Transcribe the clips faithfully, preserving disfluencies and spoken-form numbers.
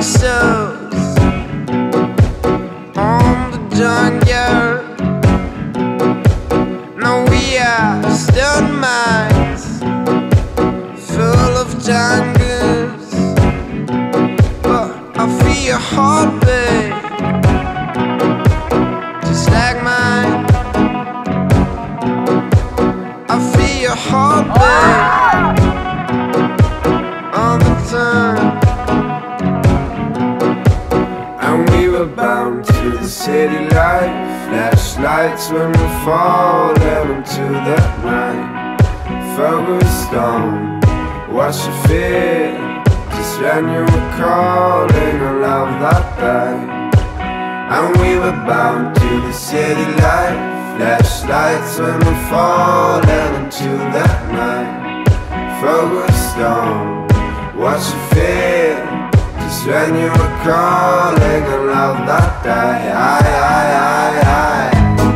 youngsters on the junkyard. No, we are stun mines full of jungles, but I feel your heartbeat just like mine. I feel your heartbeat all the time. And we were bound to the city life, flashlights when we fall into that night. Focused on what you feel, just when you were calling a love that day. And we were bound to the city life, flashlights when we fall into that night. Focused on what you feel, just when you were calling a love that day. I, I, I, I.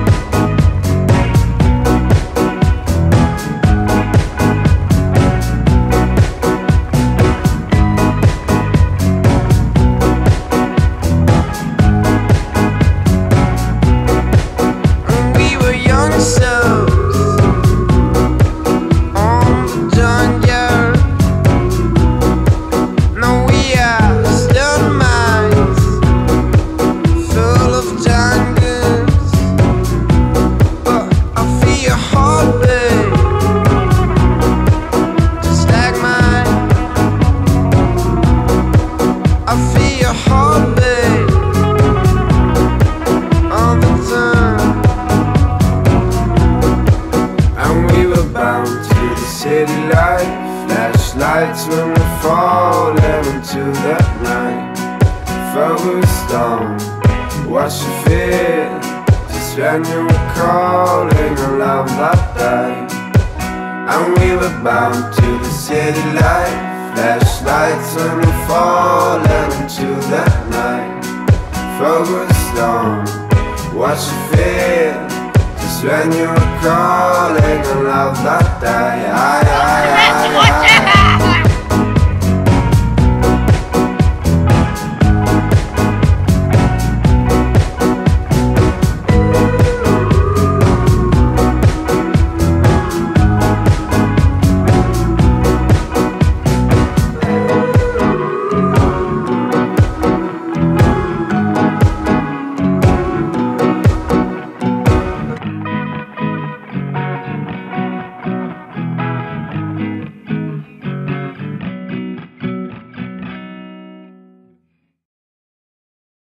Flashlights when we fall into that night. Focused on what you feel, just when you were calling a love that day. And we were bound to the city life, flashlights when we fall into that night. Focused on what you feel, just when you were calling a love that day. I,